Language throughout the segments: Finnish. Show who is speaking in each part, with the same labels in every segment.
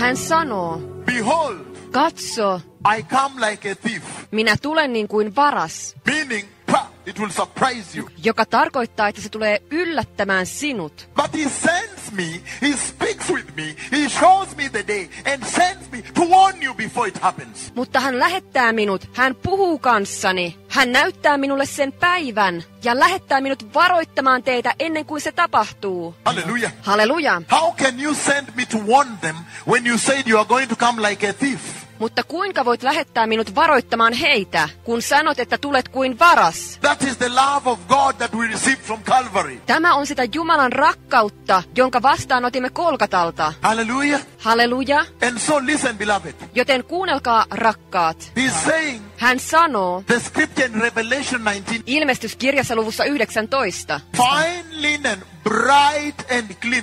Speaker 1: Hän sanoo,
Speaker 2: behold,
Speaker 1: katso,
Speaker 2: I come like a thief.
Speaker 1: minä tulen niin kuin varas,
Speaker 2: Meaning, it will surprise you.
Speaker 1: joka tarkoittaa, että se tulee yllättämään sinut.
Speaker 2: But he sends me, he speaks with me, he shows me the day and sends me to warn you before it happens.
Speaker 1: Mutta hän lähettää minut, hän puhuu kanssani, hän näyttää minulle sen päivän ja lähettää minut varoittamaan teitä ennen kuin se tapahtuu.
Speaker 2: Hallelujah.
Speaker 1: Halleluja.
Speaker 2: How can you send me to warn them when you said you are going to come like a thief?
Speaker 1: Mutta kuinka voit lähettää minut varoittamaan heitä, kun sanot, että tulet kuin varas?
Speaker 2: That is the love of God that we received from Calvary.
Speaker 1: Tämä on sitä Jumalan rakkautta, jonka vastaanotimme Kolkatalta.
Speaker 2: Hallelujah.
Speaker 1: Halleluja.
Speaker 2: And so listen, beloved.
Speaker 1: Joten kuunnelkaa, rakkaat.
Speaker 2: He's saying,
Speaker 1: Hän sanoo
Speaker 2: the scripture in Revelation 19,
Speaker 1: ilmestyskirjassa luvussa 19.
Speaker 2: fine linen, bright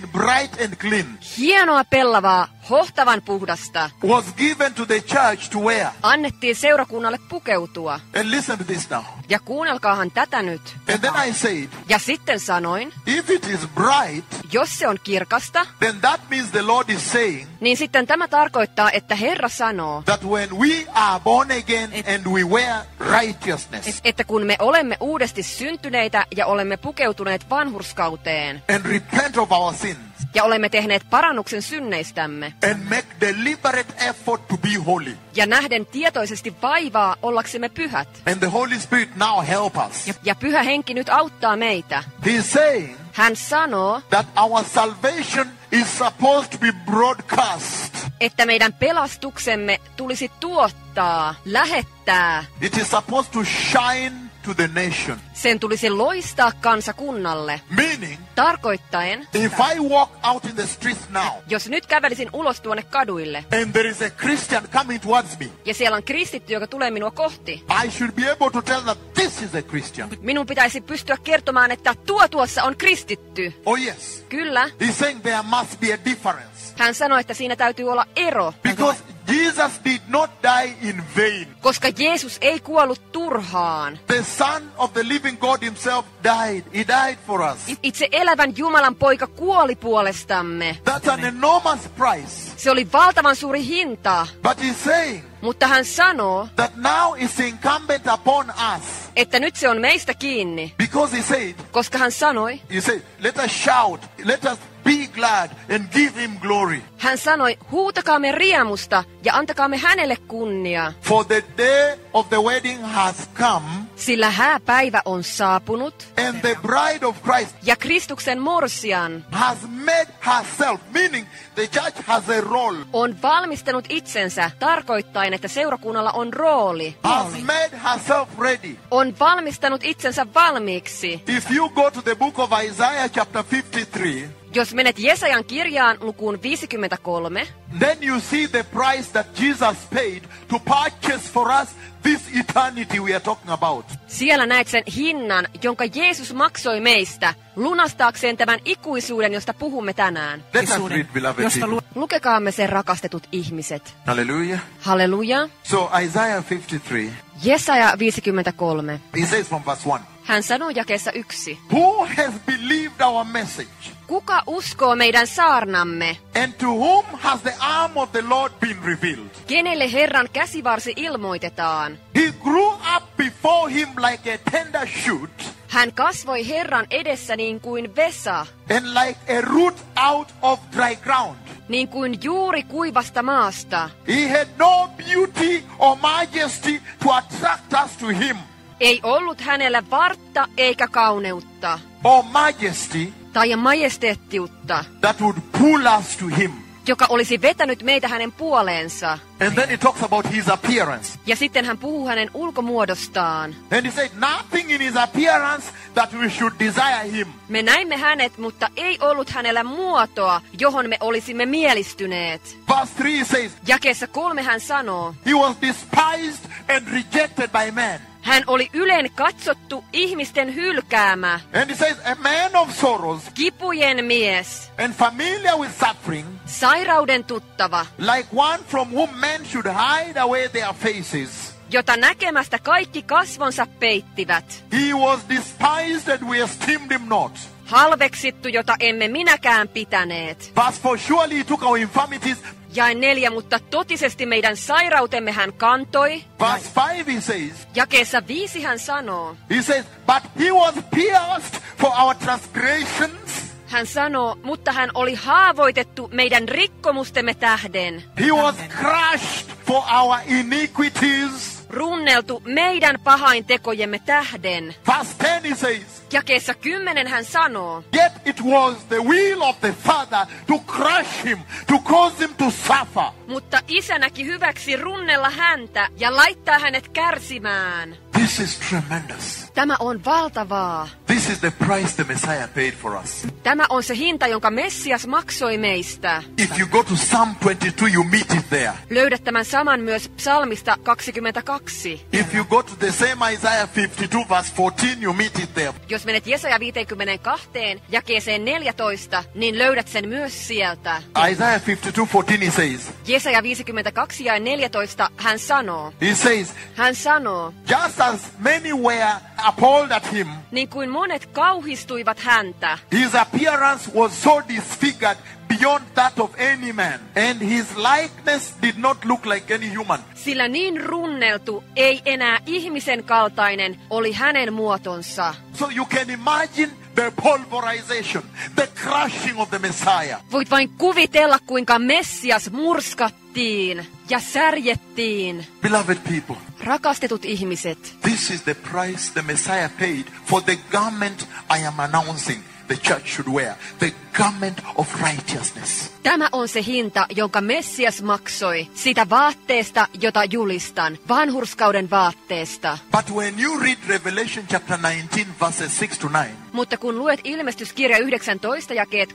Speaker 2: and clean,
Speaker 1: Hienoa pellavaa, hohtavan puhdasta,
Speaker 2: was given to the church to wear.
Speaker 1: annettiin seurakunnalle pukeutua.
Speaker 2: And listen to this now.
Speaker 1: Ja kuunnelkaahan tätä nyt.
Speaker 2: And then I said,
Speaker 1: Ja sitten sanoin,
Speaker 2: if it is bright,
Speaker 1: jos se on kirkasta,
Speaker 2: then that means the Lord is saying
Speaker 1: niin sitten tämä tarkoittaa, että Herra sanoo,
Speaker 2: that when we are born again and we wear righteousness
Speaker 1: että kun me olemme uudesti syntyneitä ja olemme pukeutuneet vanhurskauteen
Speaker 2: and repent of our sins
Speaker 1: ja olemme tehneet parannuksen synneistämme
Speaker 2: and make deliberate effort to be holy,
Speaker 1: ja nähden tietoisesti vaivaa ollaksemme pyhät,
Speaker 2: and the Holy Spirit now help us.
Speaker 1: ja Pyhä Henki nyt auttaa meitä.
Speaker 2: He's saying
Speaker 1: Hän sanoo,
Speaker 2: that our salvation is supposed to be broadcast.
Speaker 1: että meidän pelastuksemme tulisi tuottaa, lähettää.
Speaker 2: It is supposed to shine to the nation.
Speaker 1: Sen tulisi loistaa kansakunnalle.
Speaker 2: Meaning,
Speaker 1: Tarkoittaen,
Speaker 2: if I walk out in the streets now
Speaker 1: jos nyt kävelisin ulos tuonne kaduille
Speaker 2: and there is a Christian coming towards me,
Speaker 1: ja siellä on kristitty, joka tulee minua kohti,
Speaker 2: I should be able to tell that this is a Christian.
Speaker 1: minun pitäisi pystyä kertomaan, että tuossa on kristitty.
Speaker 2: Oh yes.
Speaker 1: Kyllä.
Speaker 2: He's saying there must be a difference.
Speaker 1: Hän sanoi, että siinä täytyy olla ero,
Speaker 2: Because Jesus did not die in vain.
Speaker 1: koska Jeesus ei kuollut turhaan.
Speaker 2: The Son of the living God himself died. He died for us.
Speaker 1: Itse elävän Jumalan poika kuoli puolestamme.
Speaker 2: That's an enormous price.
Speaker 1: Se oli valtavan suuri hinta,
Speaker 2: But he's saying
Speaker 1: mutta hän sanoo,
Speaker 2: that now it's incumbent upon us.
Speaker 1: että nyt se on meistä kiinni,
Speaker 2: Because he said,
Speaker 1: koska hän sanoi,
Speaker 2: let us shout, let us be glad and give him glory.
Speaker 1: hän sanoi, huutakaamme riemusta ja antakaamme hänelle kunnia,
Speaker 2: For the day of the wedding has come,
Speaker 1: sillä hääpäivä on saapunut
Speaker 2: and the bride of Christ
Speaker 1: ja Kristuksen morsian
Speaker 2: has made herself, meaning the church has a role,
Speaker 1: on valmistanut itsensä, tarkoittaen, että seurakunnalla on rooli,
Speaker 2: has made herself ready.
Speaker 1: on valmistanut itsensä valmiiksi.
Speaker 2: If you go to the book of Isaiah chapter 53,
Speaker 1: Jos menet Jesajan kirjaan lukuun 53,
Speaker 2: then you see the price that Jesus paid to purchase for us this eternity we are talking about.
Speaker 1: siellä näet sen hinnan, jonka Jeesus maksoi meistä, lunastaakseen tämän ikuisuuden, josta puhumme tänään.
Speaker 2: Let us read, beloved people.
Speaker 1: Lukekaamme sen, rakastetut ihmiset.
Speaker 2: Hallelujah.
Speaker 1: Halleluja.
Speaker 2: So Isaiah 53,
Speaker 1: Jesaja 53.
Speaker 2: he says from verse 1,
Speaker 1: Hän sanoo jakeessa 1.
Speaker 2: who has believed our message?
Speaker 1: Kuka uskoo meidän saarnamme?
Speaker 2: And to whom has the arm of the Lord been revealed?
Speaker 1: Kenelle Herran käsivarsi ilmoitetaan?
Speaker 2: He grew up before him like a tender shoot,
Speaker 1: Hän kasvoi Herran edessä niin kuin vesa,
Speaker 2: and like a root out of dry ground.
Speaker 1: niin kuin juuri kuivasta maasta.
Speaker 2: He had no beauty or majesty to attract us to him,
Speaker 1: Ei ollut hänellä vartta eikä kauneutta
Speaker 2: or majesty
Speaker 1: tai majesteettiutta,
Speaker 2: that would pull us to him.
Speaker 1: joka olisi vetänyt meitä hänen puoleensa.
Speaker 2: And then he talks about his appearance.
Speaker 1: Ja sitten hän puhuu hänen ulkomuodostaan.
Speaker 2: And he said, nothing in his appearance that we should desire him.
Speaker 1: Me näimme hänet, mutta ei ollut hänellä muotoa, johon me olisimme mielistyneet.
Speaker 2: Verse 3 says,
Speaker 1: Jakeessa 3 hän sanoo,
Speaker 2: he was despised and rejected by men.
Speaker 1: hän oli ylen katsottu, ihmisten hylkäämä,
Speaker 2: And he says, a man of sorrows
Speaker 1: kipujen mies,
Speaker 2: and familiar with suffering,
Speaker 1: sairauden tuttava,
Speaker 2: like one from whom men should hide away their faces.
Speaker 1: jota näkemästä kaikki kasvonsa peittivät.
Speaker 2: He was despised and we esteemed him not.
Speaker 1: Halveksittu, jota emme minäkään pitäneet.
Speaker 2: Verse 4, surely he took our infirmities
Speaker 1: Jae 4, mutta totisesti meidän sairautemme hän kantoi.
Speaker 2: Verse 5 he says,
Speaker 1: Jakeessa 5 hän sanoo.
Speaker 2: he says, but he was pierced for our transgressions.
Speaker 1: Hän sanoo, mutta hän oli haavoitettu meidän rikkomustemme tähden.
Speaker 2: He was crushed for our iniquities.
Speaker 1: Runneltu meidän pahaintekojemme tähden.
Speaker 2: Verse 10 he says,
Speaker 1: Jakeessa 10 hän sanoo.
Speaker 2: yet it was the will of the Father to crush him, to cause him to suffer.
Speaker 1: Mutta isä näki hyväksi runnella häntä ja laittaa hänet kärsimään.
Speaker 2: This is tremendous.
Speaker 1: Tämä on valtavaa.
Speaker 2: This is the price the Messiah paid for us.
Speaker 1: Tämä on se hinta, jonka Messias maksoi meistä.
Speaker 2: If you go to Psalm 22, you meet it there.
Speaker 1: Löydät tämän saman myös psalmista 22.
Speaker 2: If you go to the same Isaiah 52 verse 14, you meet it there.
Speaker 1: Jos menet Jesaja 52, jakeeseen 14, niin löydät sen myös sieltä.
Speaker 2: Isaiah 52:14 he says,
Speaker 1: Jesaja 52 ja 14 hän sanoo.
Speaker 2: He says, just as many were appalled at him,
Speaker 1: Niin kuin monet kauhistuivat häntä,
Speaker 2: his appearance was so disfigured beyond that of any man, and his likeness did not look like any human.
Speaker 1: sillä niin runneltu, ei enää ihmisen kaltainen oli hänen muotonsa.
Speaker 2: So you can imagine the pulverization, the crushing of the Messiah.
Speaker 1: Voit vain kuvitella, kuinka Messias murskattiin ja särjettiin.
Speaker 2: Beloved people,
Speaker 1: Rakastetut ihmiset,
Speaker 2: this is the price the Messiah paid for the garment I am announcing the church should wear, the garment of righteousness.
Speaker 1: tämä on se hinta, jonka Messias maksoi siitä vaatteesta, jota julistan, vanhurskauden vaatteesta.
Speaker 2: But when you read Revelation chapter 19 verses 6-9,
Speaker 1: Mutta kun luet ilmestyskirja 19 jakeet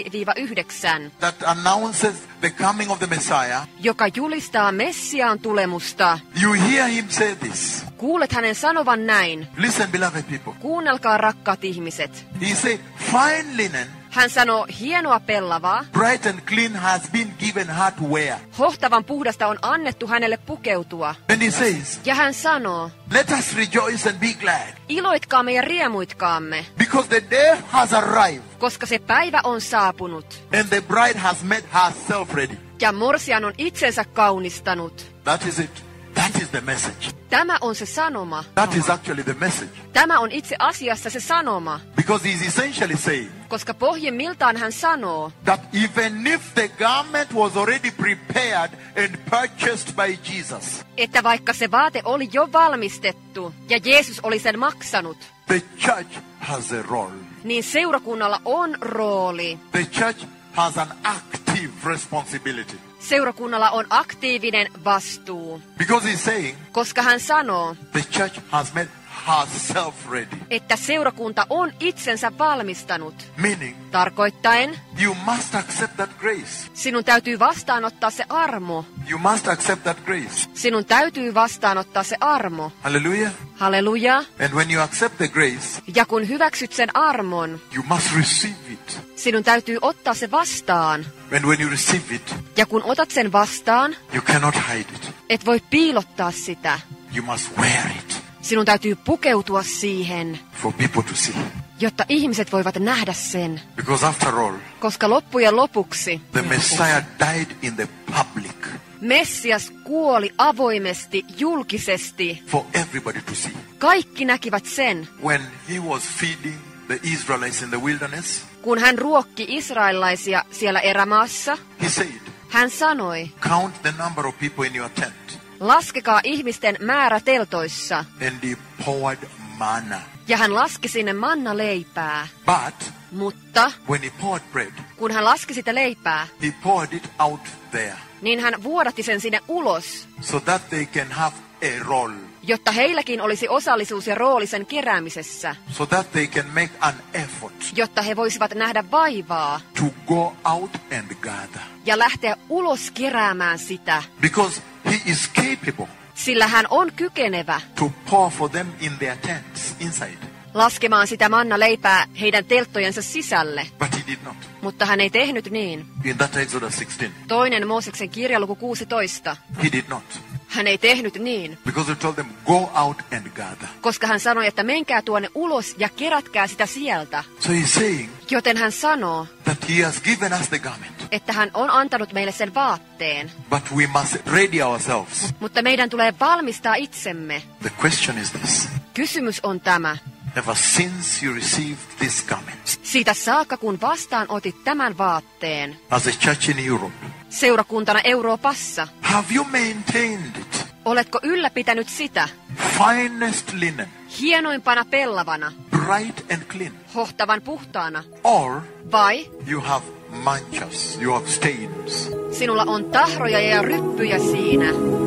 Speaker 1: 6-9,
Speaker 2: that announces the coming of the Messiah,
Speaker 1: joka julistaa Messiaan tulemusta,
Speaker 2: you hear him say this.
Speaker 1: kuulet hänen sanovan näin.
Speaker 2: Listen, beloved people.
Speaker 1: Kuunnelkaa, rakkaat ihmiset.
Speaker 2: He said, fine linen,
Speaker 1: Hän sanoo, hienoa pellavaa,
Speaker 2: bright and clean has been given her to wear.
Speaker 1: hohtavan puhdasta on annettu hänelle pukeutua.
Speaker 2: And he says,
Speaker 1: Ja hän sanoo,
Speaker 2: let us rejoice and be glad,
Speaker 1: iloitkaamme ja riemuitkaamme,
Speaker 2: because the day has arrived,
Speaker 1: koska se päivä on saapunut.
Speaker 2: and the bride has made herself ready.
Speaker 1: Ja morsian on itsensä kaunistanut.
Speaker 2: That is it. That is the message.
Speaker 1: Tämä on se sanoma.
Speaker 2: That is actually the message.
Speaker 1: Tämä on itse asiassa se sanoma.
Speaker 2: Because he's essentially saying
Speaker 1: Koska pohjimmiltaan hän sanoo,
Speaker 2: that even if the garment was already prepared and purchased by Jesus,
Speaker 1: että vaikka se vaate oli jo valmistettu ja Jeesus oli sen maksanut,
Speaker 2: the church has a role.
Speaker 1: niin seurakunnalla on rooli.
Speaker 2: The church has an active responsibility.
Speaker 1: Seurakunnalla on aktiivinen vastuu.
Speaker 2: Because he's saying
Speaker 1: Koska hän sanoo,
Speaker 2: the church has made herself ready.
Speaker 1: että seurakunta on itsensä valmistanut.
Speaker 2: Meaning,
Speaker 1: Tarkoittaen,
Speaker 2: you must accept that grace.
Speaker 1: sinun täytyy vastaanottaa se armo.
Speaker 2: You must accept that grace.
Speaker 1: Sinun täytyy vastaanottaa se armo.
Speaker 2: Hallelujah.
Speaker 1: Halleluja.
Speaker 2: And when you accept the grace,
Speaker 1: Ja kun hyväksyt sen armon,
Speaker 2: you must receive it.
Speaker 1: sinun täytyy ottaa se vastaan.
Speaker 2: And when you receive it,
Speaker 1: Ja kun otat sen vastaan,
Speaker 2: you cannot hide it.
Speaker 1: et voi piilottaa sitä.
Speaker 2: You must wear it
Speaker 1: Sinun täytyy pukeutua siihen,
Speaker 2: for people to see.
Speaker 1: jotta ihmiset voivat nähdä sen.
Speaker 2: Because after all,
Speaker 1: Koska loppujen lopuksi
Speaker 2: the Messiah died in the public
Speaker 1: Messias kuoli avoimesti, julkisesti.
Speaker 2: for everybody to see.
Speaker 1: Kaikki näkivät sen,
Speaker 2: When he was feeding the Israelites in the wilderness,
Speaker 1: kun hän ruokki israelilaisia siellä erämaassa.
Speaker 2: he said,
Speaker 1: Hän sanoi,
Speaker 2: count the number of people in your tent.
Speaker 1: laskekaa ihmisten määrä teltoissa.
Speaker 2: And he poured manna.
Speaker 1: Ja hän laski sinne mannaleipää.
Speaker 2: But
Speaker 1: Mutta
Speaker 2: when he poured bread,
Speaker 1: kun hän laski sitä leipää,
Speaker 2: he poured it out there
Speaker 1: niin hän vuodatti sen sinne ulos,
Speaker 2: so that they can have a role,
Speaker 1: jotta heilläkin olisi osallisuus ja rooli sen keräämisessä,
Speaker 2: so that they can make an effort
Speaker 1: jotta he voisivat nähdä vaivaa
Speaker 2: to go out and gather.
Speaker 1: ja lähteä ulos keräämään sitä,
Speaker 2: Because he is capable
Speaker 1: sillä hän on kykenevä
Speaker 2: to pour for them in their tents inside.
Speaker 1: laskemaan sitä mannaleipää heidän telttojensa sisälle.
Speaker 2: But he did not.
Speaker 1: Mutta hän ei tehnyt niin.
Speaker 2: In that Exodus 16,
Speaker 1: Toinen Mooseksen kirja luku 16.
Speaker 2: he did not.
Speaker 1: Hän ei tehnyt niin,
Speaker 2: Because he told them, go out and gather.
Speaker 1: koska hän sanoi, että menkää tuonne ulos ja kerätkää sitä sieltä.
Speaker 2: So he's saying
Speaker 1: Joten hän sanoo,
Speaker 2: that he has given us the garment.
Speaker 1: että hän on antanut meille sen vaatteen.
Speaker 2: But we must ready ourselves.
Speaker 1: Mutta meidän tulee valmistaa itsemme.
Speaker 2: The question is this.
Speaker 1: Kysymys on tämä.
Speaker 2: Ever since you received this garment,
Speaker 1: Siitä saakka, kun vastaan otit tämän vaatteen,
Speaker 2: as a church in Europe,
Speaker 1: seurakuntana Euroopassa,
Speaker 2: have you maintained it?
Speaker 1: oletko ylläpitänyt sitä
Speaker 2: Finest linen,
Speaker 1: hienoimpana pellavana,
Speaker 2: bright and clean.
Speaker 1: hohtavan puhtaana,
Speaker 2: Or
Speaker 1: vai
Speaker 2: you have manchas, you have stains.
Speaker 1: sinulla on tahroja ja ryppyjä siinä,